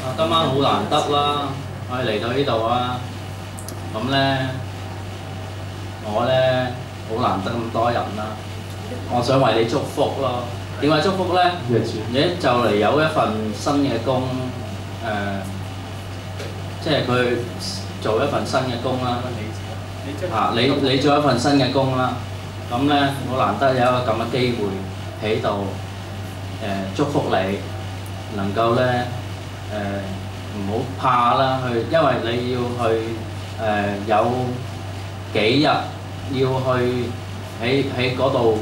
今晚好難得啦，我哋嚟到呢度啊，咁咧我咧好難得咁多人啦，我想為你祝福咯。點解祝福咧？你就嚟有一份新嘅工，即係佢做一份新嘅工啦。你做一份新嘅工啦，咁咧好難得有一個咁嘅機會喺度祝福你，能夠咧唔好怕啦，因為你要去有幾日要去喺嗰度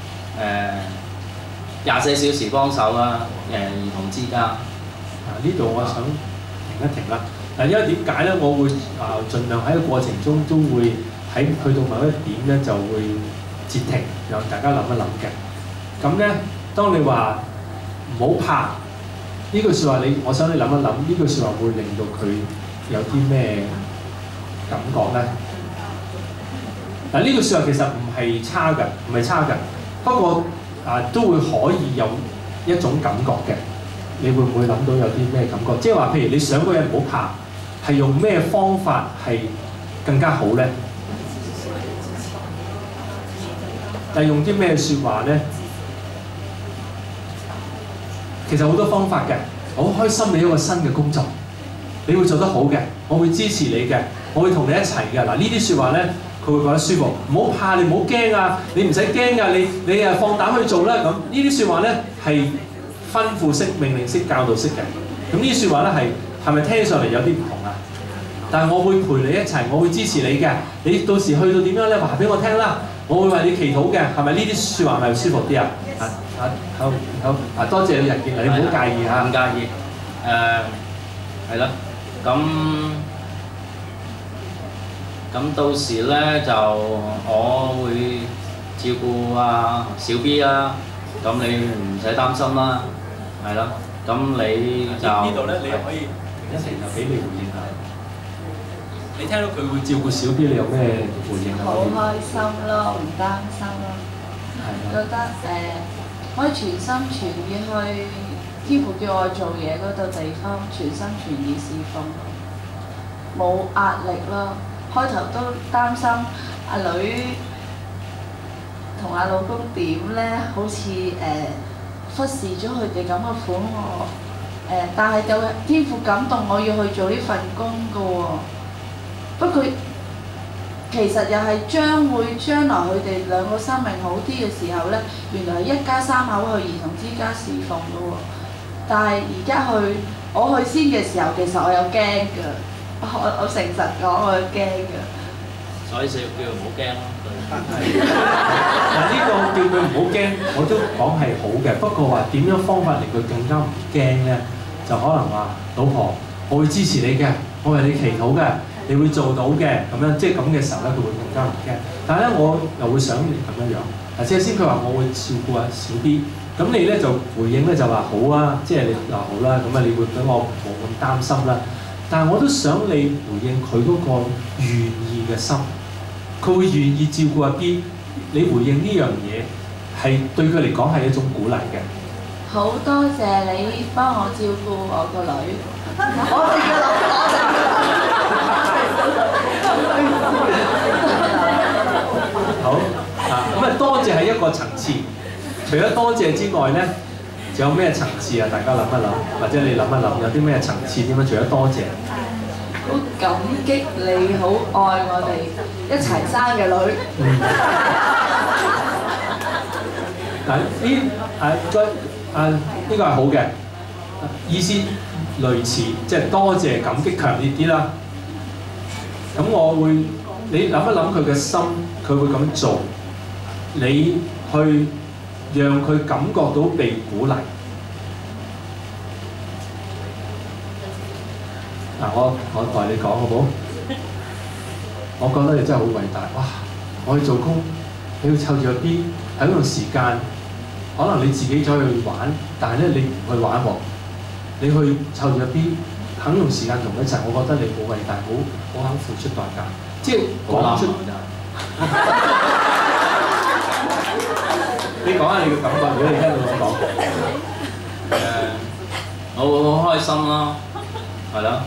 24小時幫手啦，兒童之家。 呢度我想停一停啦。因為點解咧？我會盡量喺個過程中都會喺去到某一點咧就會截停，讓大家諗一諗嘅。咁咧，當你話唔好怕呢句説話，我想你諗一諗，呢句説話會令到佢有啲咩感覺咧？嗱，呢句説話其實唔係差嘅，唔係差嘅。不過都會可以有一種感覺嘅。你會唔會諗到有啲咩感覺？即係話，譬如你想嗰人唔好怕。係用咩方法係更加好咧？但係用啲咩説話咧？其實好多方法嘅。我好開心你有一個新嘅工作，你會做得好嘅，我會支持你嘅，我會同你一齊嘅。嗱，呢啲説話咧，佢會覺得舒服。唔好怕，你唔好驚啊！你唔使驚啊！你放膽去做啦。咁呢啲説話咧係吩咐式、命令式、教導式嘅。咁呢啲説話咧係咪聽上嚟有啲唔同啊？但係我會陪你一齊，我會支持你嘅。你到時去到點樣咧，話俾我聽啦。我會為你祈禱嘅，係咪呢啲説話咪舒服啲啊？好，多謝你日見，你唔好介意嚇。 唔介意。係啦。咁到時咧就我會照顧小 B 啦。咁你唔使擔心啦。係啦。咁你就呢度咧，你又可以一齊就俾你回應下。你聽到佢會照顧小 B， 你有咩回應啊？ 好開心咯，唔擔心咯。覺得可以全心全意去天父叫我做嘢嗰度地方，全心全意侍奉，冇壓力咯。開頭都擔心阿女同阿老公點咧，好似忽視咗佢哋咁嘅款喎。但係就天父感動我要去做呢份工㗎喎。不過其實又係將來佢哋兩個生命好啲嘅時候咧，原來係一家3口去兒童之家侍奉㗎喎。但係而家我去先嘅時候，其實我有驚㗎，我誠實講我有驚㗎。 所以叫佢唔好驚咯。 嗱，呢個叫佢唔好驚，我都講係好嘅。不過話點樣方法令佢更加唔驚咧？就可能話老婆，我會支持你嘅，我為你祈禱嘅。你會做到嘅咁樣，即係咁嘅時候咧，佢會更加唔驚。但係咧，我又會想你咁樣樣。嗱，即係先佢話我會照顧下小 B， 咁你咧就回應咧就話好啊，即係你話好啦，咁啊你會俾我冇咁擔心啦。但係我都想你回應佢嗰個願意嘅心，佢會願意照顧阿 B。你回應呢樣嘢係對佢嚟講係一種鼓勵嘅。 好多謝你幫我照顧我個女，我哋嘅女， 好咁啊，多謝係一個層次。除咗多謝之外咧，仲有咩層次啊？大家諗一諗，或者你諗一諗，有啲咩層次點樣？除咗多謝， 好感激你好愛我哋一齊生嘅女。 嗱呢個係好嘅意思，類似即係多謝感激強烈啲啦。咁你諗一諗佢嘅心，佢會咁做，你去讓佢感覺到被鼓勵。嗱，我代你講好唔好？我覺得你真係好偉大，哇！我去做工，你要湊住個 B， 喺嗰段時間，可能你自己走去玩，但係咧你唔去玩喎，你去湊住個 B， 肯用時間同佢一齊，我覺得你好偉大，好肯付出代價，即係講出。你講下你嘅感覺，如果你聽到咁講。 我會好開心咯， 係咯，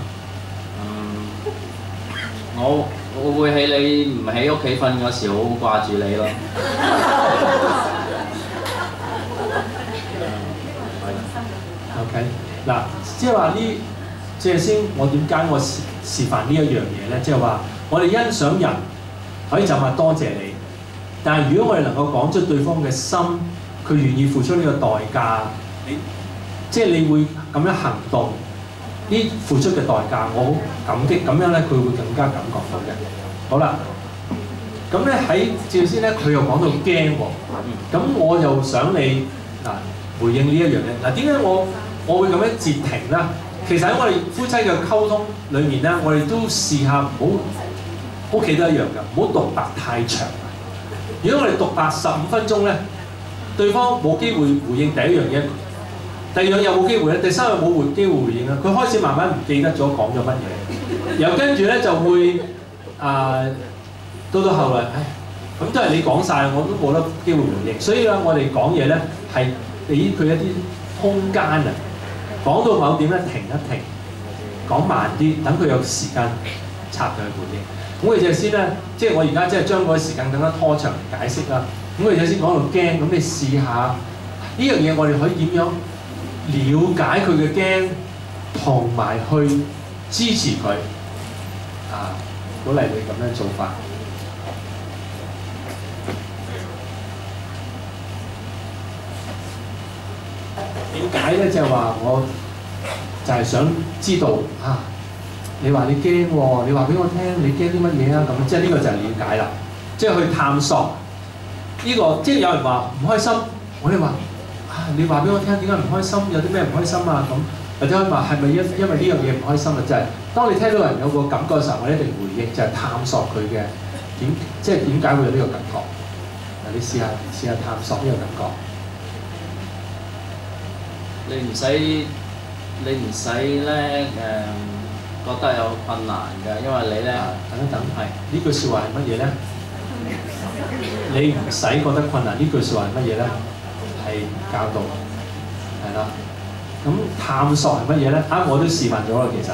我會喺你唔喺屋企瞓嗰時好掛住你咯。 OK， 嗱，即係話呢，即係先我點解我示範呢一樣嘢咧？即係話我哋欣賞人可以就話多謝你，但係如果我哋能夠講出對方嘅心，佢願意付出呢個代價，即係你會咁樣行動，呢付出嘅代價我好感激，咁樣咧佢會更加感覺到嘅。好啦，咁咧喺趙先咧，佢又講到驚喎，咁我又想你回應呢一樣嘢。點解我會咁樣截停咧？其實喺我哋夫妻嘅溝通裏面咧，我哋都試下唔好屋企都一樣㗎，唔好獨白太長。如果我哋獨白15分鐘咧，對方冇機會回應第一樣嘢，第二樣又冇機會咧，第三樣冇機會回應啦。佢開始慢慢唔記得咗講咗乜嘢，然後跟住咧就會到後來，咁都係你講晒，我都冇得機會回應。所以咧，我哋講嘢咧係俾佢一啲空間啊，講到某點咧停一停，講慢啲，等佢有時間插佢去回應。咁我哋就先咧，即係我而家即係將嗰個時間更加拖長嚟解釋啦。咁我哋就先講到驚，咁你試下呢樣嘢，我哋可以點樣了解佢嘅驚，同埋去支持佢鼓勵你咁樣做法。點解咧？就係話我就係想知道你話你驚喎，你話俾我聽，你驚啲乜嘢啊？咁即係呢個就係了解啦，即係去探索呢個。即係有人話唔開心，我哋話你話俾我聽點解唔開心？有啲咩唔開心啊？咁或者話係咪因為呢樣嘢唔開心啊？就係當你聽到人有個感覺嘅時候，我一定回應，就係探索佢嘅即係點解會有呢個感覺。你試下探索呢個感覺。 你唔使咧覺得有困難嘅，因為你咧等一等，呢句説話係乜嘢咧？你唔使覺得困難，呢句説話係乜嘢咧？係教導，係啦。咁探索係乜嘢咧？我都示範咗啦，其實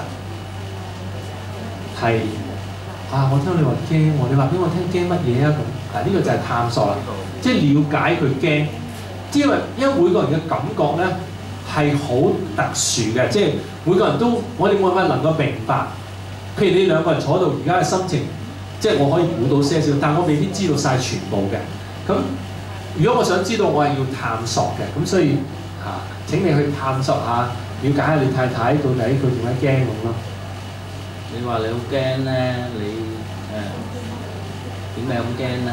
係我聽你話驚喎，你話俾我聽驚乜嘢啊？咁呢個就係探索啦，即係了解佢驚。因為每個人嘅感覺咧係好特殊嘅，即係每個人都我哋冇辦法能夠明白。譬如你兩個人坐喺度，而家嘅心情，即係我可以估到些少，但我未必知道晒全部嘅。咁如果我想知道，我係要探索嘅，咁所以請你去探索下，了解下你太太到底佢點解驚咁咯。 你話你好驚咧，你點解咁驚咧？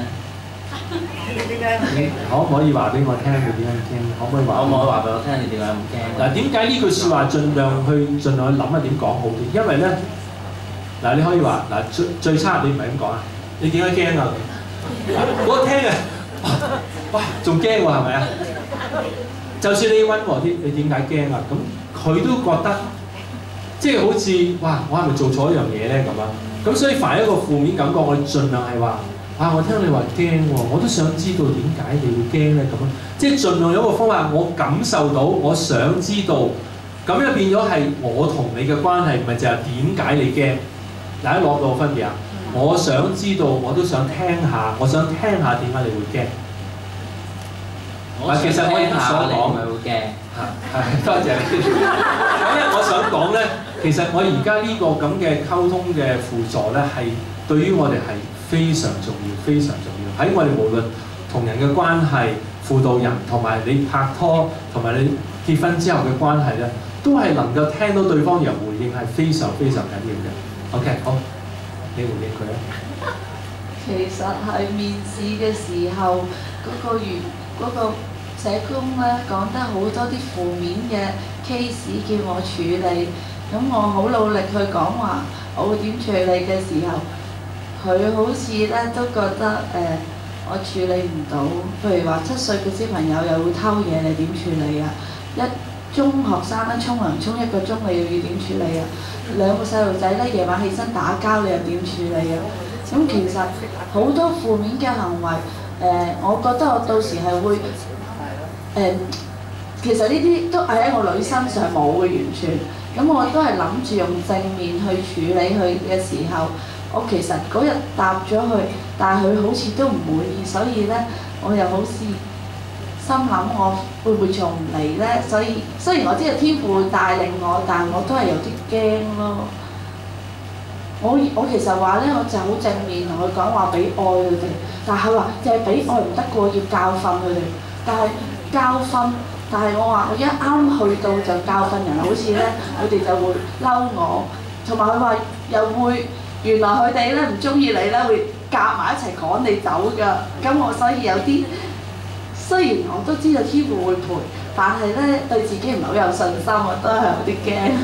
你可唔可以話俾我聽你點解咁驚？可唔可以話俾我聽你點解咁驚？ 點解呢句説話盡量去諗下點講好啲？因為咧你可以話最差你唔係咁講你點解驚啊？我聽哇仲驚喎係咪啊？就算你温和啲，你點解驚啊？咁佢都覺得即係好似我係咪做錯一樣嘢咧咁啊？咁所以凡一個負面感覺，我哋盡量係話我聽你話驚喎，我都想知道點解你會驚咧咁啊！即係盡量有一個方法，我感受到，我想知道，咁樣變咗係我同你嘅關係，唔係就係點解你驚？大家攞到分別啊！我想知道，我都想聽下，我想聽下點解你會驚。其實我已經所講， 咪會驚。 多謝你。因為我想講咧，其實我而家呢個咁嘅溝通嘅輔助咧，係對於我哋係非常重要，非常重要。喺我哋無論同人嘅關係、輔導人同埋你拍拖同埋你結婚之後嘅關係咧，都係能夠聽到對方有回應係非常非常緊要嘅。OK， 好，你回應佢啦。 其實係面試嘅時候，嗰個社工咧講得好多啲負面嘅 case 叫我處理，咁我好努力去講話，我會點處理嘅時候，佢好似咧都覺得我處理唔到。譬如話7歲嘅小朋友又會偷嘢，你點處理啊？中學生咧沖涼沖1個鐘，你又要點處理啊？2個細路仔咧夜晚起身打交，你又點處理啊？咁其實好多負面嘅行為，我覺得我到時係會其實呢啲都係喺我女身上冇嘅完全， 咁我都係諗住用正面去處理佢嘅時候，我其實嗰日答咗佢，但係佢好似都唔滿意，所以咧我又好似心諗我會唔會做唔嚟咧？所以雖然我知道天父會帶領我，但係我都係有啲驚咯。我其實話咧，我就好正面同佢講話俾愛佢哋，但係佢話就係俾愛唔得過，要教訓佢哋。但係教訓，但係我話我一啱去到就教訓人，好似咧佢哋就會嬲我，同埋佢話又會原來佢哋咧唔中意你咧，會夾埋一齊趕你走㗎。咁我所以有啲雖然我都知道天父會陪，但係咧對自己唔係好有信心，我都係有啲驚。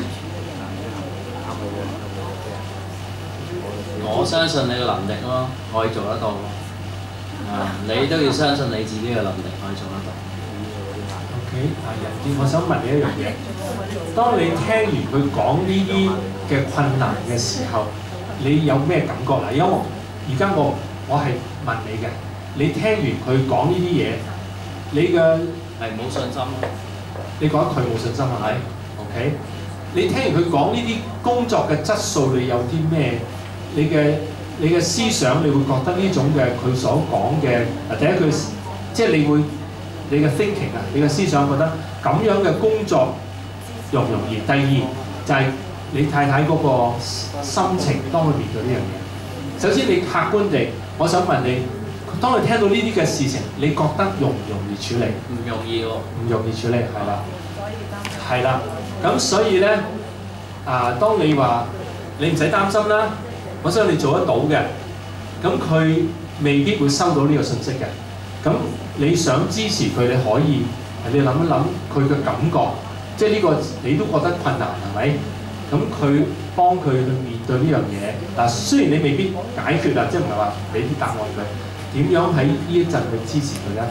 我相信你嘅能力咯，可以做得到。你都要相信你自己嘅能力可以做得到。 OK， 人傑，我想問你一樣嘢，當你聽完佢講呢啲嘅困難嘅時候，你有咩感覺啦？因為而家我係問你嘅，你聽完佢講呢啲嘢，你嘅係冇信心咯。 你覺得佢冇信心係咪 ？OK， 你聽完佢講呢啲工作嘅質素，你有啲咩？你嘅思想，你會覺得呢種嘅佢所講嘅第一句，即係你嘅 thinking 啊，你嘅思想覺得咁樣嘅工作容唔容易？第二就係、你太太嗰個心情，當佢面對呢樣嘢。首先你客觀地，我想問你，當你聽到呢啲嘅事情，你覺得容唔容易處理？ 唔容易喎。 唔容易處理，係啦。係啦，咁所以咧當你話你唔使擔心啦。我相信你做得到嘅，咁佢未必會收到呢個信息嘅。咁你想支持佢，你可以你諗一諗佢嘅感覺，即係呢個你都覺得困難係咪？咁佢幫佢去面對呢樣嘢。嗱，雖然你未必解決啦，即係唔係話俾啲答案佢，點樣喺呢一陣去支持佢咧？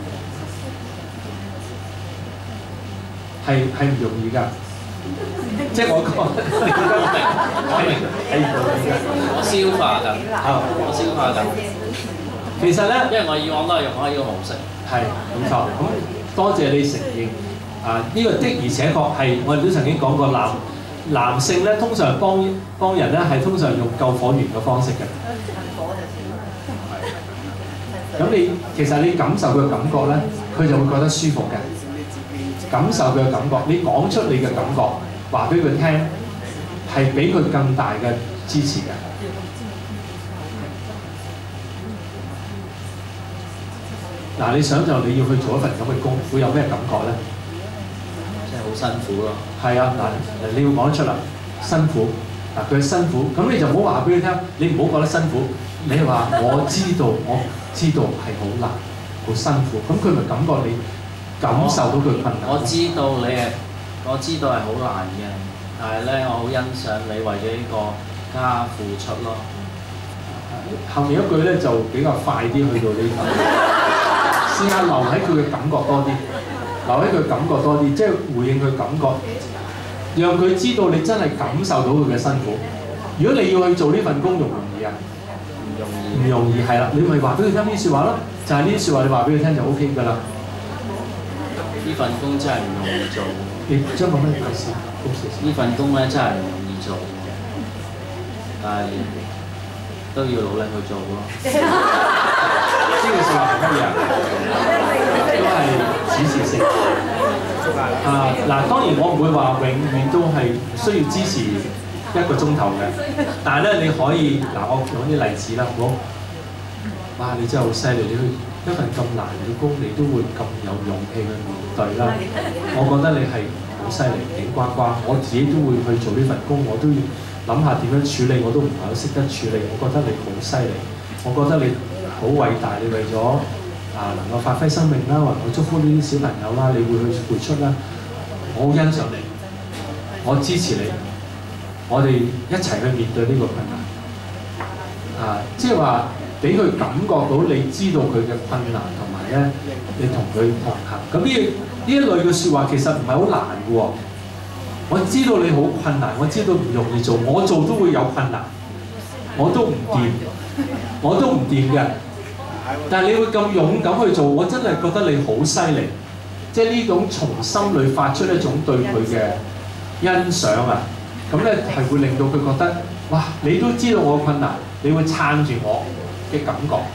係唔容易㗎。即係我講， 我消化緊，我消化緊。 其實咧， 因為我以往都係用開呢個模式。 係冇錯。咁多謝你承認呢個的而且確係我哋都曾經講過，男性咧通常幫人咧係通常用救火員嘅方式嘅。咁其實你感受佢嘅感覺咧，佢就會覺得舒服嘅。感受佢嘅感覺，你講出你嘅感覺，話俾佢聽，係俾佢更大嘅支持嘅。嗱，你想象你要去做一份咁嘅工，會有咩感覺咧？ 即係好辛苦咯。係啊，嗱，你要講得出啦，辛苦。嗱，佢辛苦，咁你就唔好話俾佢聽，你唔好覺得辛苦，你話我知道係好難，好辛苦，咁佢咪感覺你感受到佢困難。 我知道係好難嘅，但係咧，我好欣賞你為咗呢個家付出咯。 後面一句咧就比較快啲去到呢度，試下留喺佢嘅感覺多啲，留喺佢感覺多啲，即係回應佢感覺，讓佢知道你真係感受到佢嘅辛苦。如果你要去做呢份工，容唔容易啊？唔容易係啦，你咪話俾佢聽呢啲説話咯，就係呢啲説話你話俾佢聽就 O K 㗎啦。 呢份工真係唔容易做。 你將個咩解釋？ 呢份工咧真係唔容易做，但係都要努力去做咯。 呢個説話係乜嘢啊？都係指示性。嗱，當然我唔會話永遠都係需要支持1個鐘頭嘅，但係咧你可以我講啲例子啦，好唔好？哇！你真係好犀利，你去一份咁難嘅工，你都會咁有勇氣去面對啦。我覺得你係好犀利，頂呱呱。我自己都會去做呢份工，我都要諗下點樣處理，我都唔係好識得處理。我覺得你好犀利，我覺得你好偉大。你為咗能夠發揮生命啦，或者祝福呢啲小朋友啦，你會去付出啦。我好欣賞你，我支持你，我哋一齊去面對呢個困難。即係話。俾佢感覺到你知道佢嘅困難，同埋咧你同佢同行。咁呢一類嘅説話其實唔係好難嘅喎。我知道你好困難，我知道唔容易做，我做都會有困難，我都唔掂嘅。但係你會咁勇敢去做，我真係覺得你好犀利。即係呢種從心裏發出一種對佢嘅欣賞啊，咁咧係會令到佢覺得，哇！你都知道我困難，你會撐住我嘅感覺。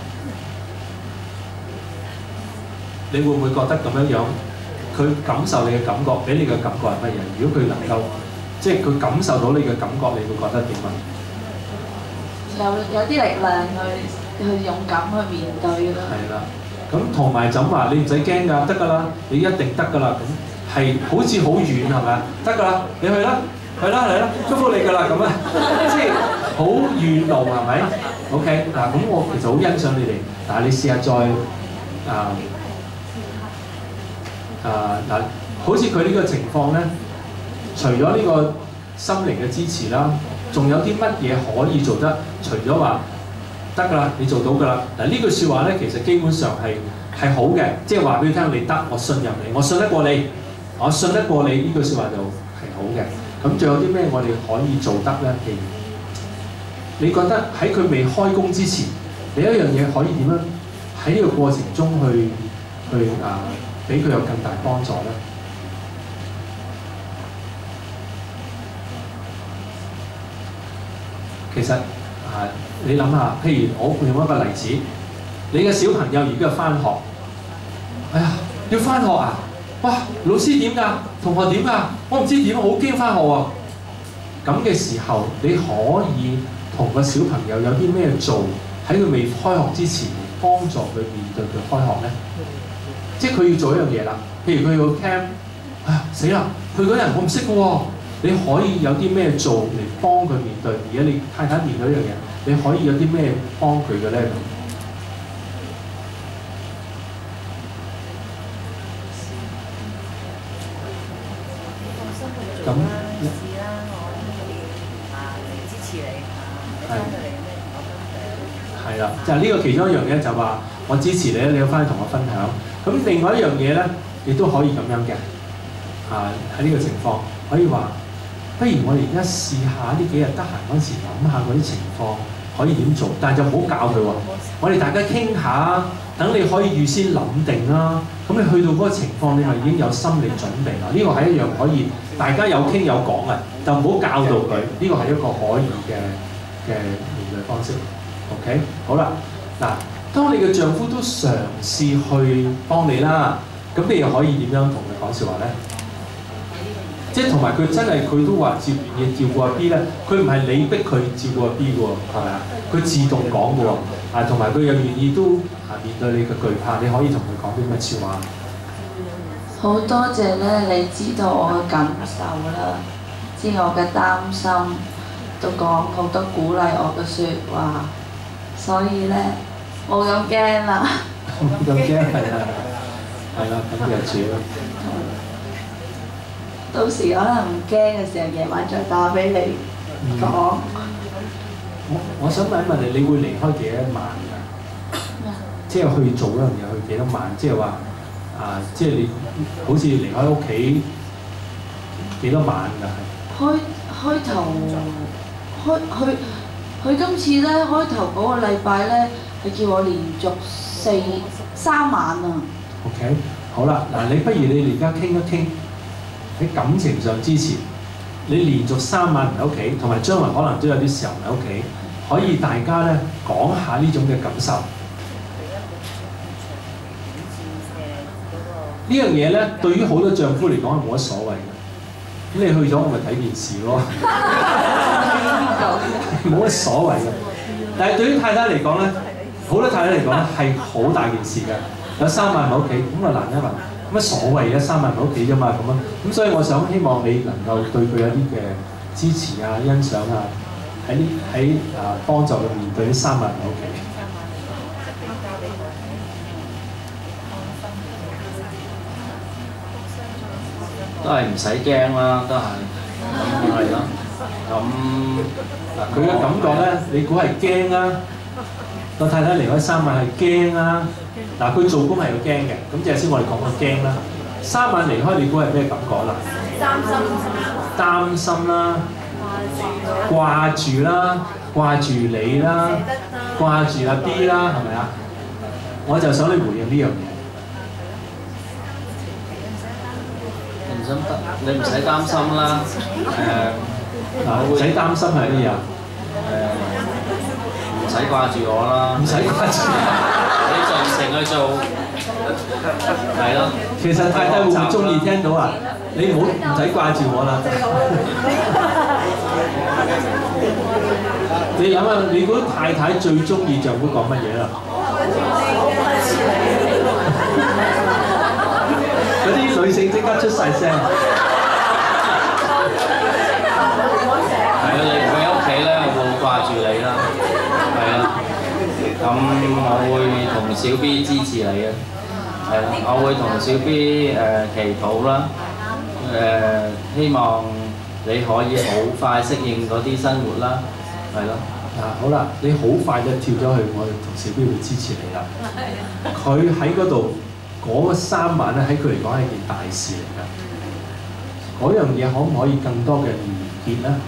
你會唔會覺得咁樣樣？佢感受你嘅感覺，俾你嘅感覺係乜嘢？如果佢能夠，即係佢感受到你嘅感覺，你會覺得點啊？ 有啲力量去勇敢去面對咯。係啦，咁同埋就咁話，你唔使驚㗎，得㗎啦，你一定得㗎啦。咁係好似好遠係咪啊？得㗎啦，你去啦，去啦嚟啦，祝福你㗎啦咁啊，即係好遠路係咪 ？OK 嗱，咁我其實好欣賞你哋，但係你試下再嗱，好似佢呢個情況咧，除咗呢個心靈嘅支持啦，仲有啲乜嘢可以做得？除咗話得㗎啦，你做到㗎啦。嗱呢句説話咧，其實基本上係好嘅，即係話俾你聽，你得，我信任你，我信得過你，我信得過你。呢句説話就係好嘅。咁仲有啲咩我哋可以做得咧？譬如你覺得喺佢未開工之前，你有一樣嘢可以點樣喺呢個過程中去俾佢有更大幫助咧？其實你諗下，譬如我用一個例子，你嘅小朋友而家返學，哎呀，要返學啊！哇，老師點㗎？同學點㗎？我唔知點，我好驚返學喎。咁嘅時候，你可以同個小朋友有啲咩做？喺佢未開學之前，幫助佢面對佢開學咧？即係佢要做一樣嘢啦。譬如佢要 camp， 哎呀死啦！佢嗰人我唔識嘅喎。你可以有啲咩做嚟幫佢面對？而家你太太面對一樣嘢，你可以有啲咩幫佢嘅咧？咁支持你係啦，就係呢個其中一樣嘢，就話我支持你咧，你要翻去同我分享。咁另外一樣嘢咧，亦都可以咁樣嘅喺呢個情況可以話。不如我哋而家試下呢幾日得閒嗰陣時諗下嗰啲情況可以點做，但係就唔好教佢喎。我哋大家傾下，等你可以預先諗定啦。咁你去到嗰個情況，你咪已經有心理準備啦。呢個係一樣可以大家有傾有講嘅，就唔好教導佢。呢個係一個可以嘅面對方式。OK， 好啦，嗱，當你嘅丈夫都嘗試去幫你啦，咁你又可以點樣同佢講説話咧？即係同埋佢真係佢都話願意照顧阿 B 咧，佢唔係你逼佢照顧阿 B 嘅喎，係咪啊？佢自動講嘅喎，同埋佢又願意都面對你嘅懼怕，你可以同佢講啲乜説話？ 好多謝咧，你知道我嘅感受啦，知我嘅擔心，都講好多鼓勵我嘅説話，所以咧冇咁驚啦。 冇咁驚係啦，咁就主。 到時可能唔驚嘅時候，夜晚再打俾你講。 我想問一問你，你會離開幾多晚㗎？即係去做嗰樣嘢去幾多晚？即係話即係你好似離開屋企幾多晚㗎？ 開頭佢今次咧開頭嗰個禮拜咧係叫我連續3晚啊。 OK， 好啦，嗱，你不如你而家傾一傾。喺感情上支持，你連續3晚唔喺屋企，同埋將來可能都有啲時候唔喺屋企，可以大家咧講下呢種嘅感受。呢樣嘢咧，對於好多丈夫嚟講係冇乜所謂嘅。咁你去咗，我咪睇電視咯，冇乜所謂嘅。但係對於太太嚟講咧，好多太太嚟講咧係好大件事嘅。有3晚唔喺屋企，咁啊難一難。乜所謂嘅3晚喺屋企啫嘛，咁啊，咁所以我想希望你能夠對佢有啲嘅支持啊、欣賞啊，喺幫助佢面對呢3晚喺屋企。 都係唔使驚啦，都係咁係咯。咁佢嘅感覺咧，你估係驚啊？個太太離開3晚係驚啊！嗱，佢做工係要驚嘅，咁即係先我哋講個驚啦。3晚離開，你估係咩感覺啦？擔心啦，掛住啦，掛住你啦，掛住阿 B 啦，係咪啊？我就想你回應呢樣嘢。 心得，你唔使擔心啦。 唔使擔心係乜嘢啊？ 唔使掛住我啦， 唔使掛住。 你盡情去做，係咯。 其實太太會唔會中意聽到啊？你唔使掛住我啦。你諗下，你估太太最中意丈夫講乜嘢啦？嗰啲女性即刻出晒聲。 係啊，你唔喺屋企咧，我會掛住你啦。係啊，咁我會同小 B 支持你啊。係啦，我會同小 B 祈禱啦。希望你可以好快適應嗰啲生活啦。係咯。好啦，你好快就跳咗去，我哋同小 B 會支持你啦。佢喺嗰度嗰3晚咧，喺佢嚟講係件大事嚟㗎。嗰樣嘢可唔可以更多嘅連結咧？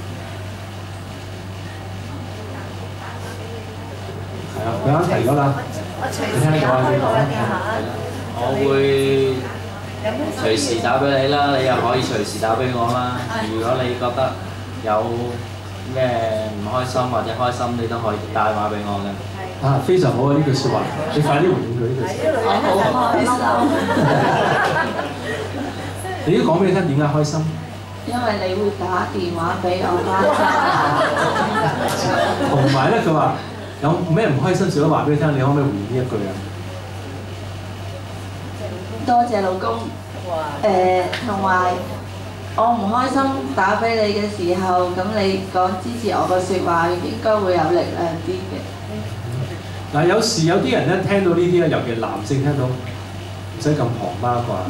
係啊，佢啱提咗啦。你聽到啊？你講啦。 我會隨時打俾你啦，你又可以隨時打俾我啦。如果你覺得有咩唔開心或者開心，你都可以打電話俾我嘅。 非常好啊！呢句説話，你快啲回應佢呢句説話。 我好開心。 你都講俾你聽點解開心？ 因為你會打電話俾我啦。 同埋咧，佢話有咩唔開心，除咗話俾你聽，你可唔可以回應呢一句啊？ 多謝老公。同埋我唔開心打俾你嘅時候，咁你講支持我嘅説話應該會有力量啲嘅。 嗱，有時有啲人咧聽到呢啲咧，尤其男性聽到唔使咁婆媽啩，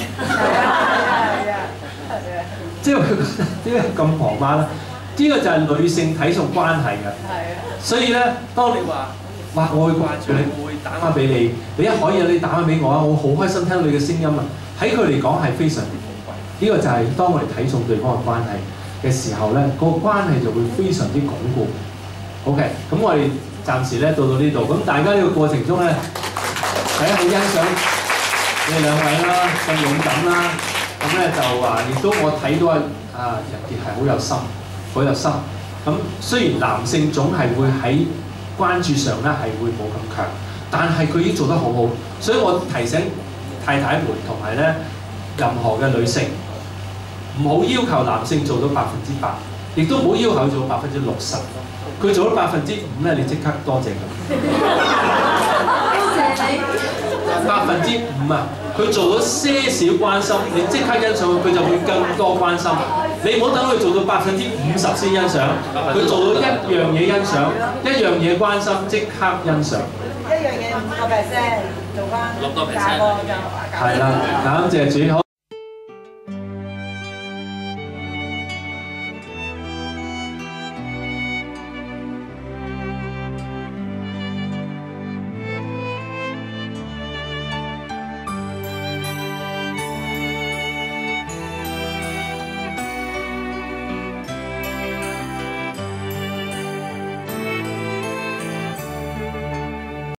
即係佢覺得點解咁婆媽咧？呢個就係女性體重關係嘅。所以咧，當你話哇，我會掛住你，我會打翻俾你，你一可以你打翻俾我啊！我好開心聽到你嘅聲音啊！喺佢嚟講係非常之寶貴。呢個就係當我哋睇重對方嘅關係嘅時候咧，個關係就會非常之鞏固。OK， 咁我哋暫時咧到呢度，咁大家呢個過程中咧，大家好欣賞你哋兩位啦，咁勇敢啦，咁咧就話亦都我睇到人傑係好有心，好有心。咁雖然男性總係會喺關注上咧係會冇咁強，但係佢已經做得好好，所以我提醒太太們同埋咧任何嘅女性，唔好要求男性做到100%，亦都唔好要求做到60%。佢做到5%咧，你即刻多謝佢。 多謝你。 5%啊，佢做到些少關心，你即刻欣賞佢，佢就會更多關心。你唔好等佢做到50%先欣賞，佢做到一樣嘢欣賞，一樣嘢關心，即刻欣賞。 一樣嘢5%，做翻 6%。 價個就係啦，感謝主。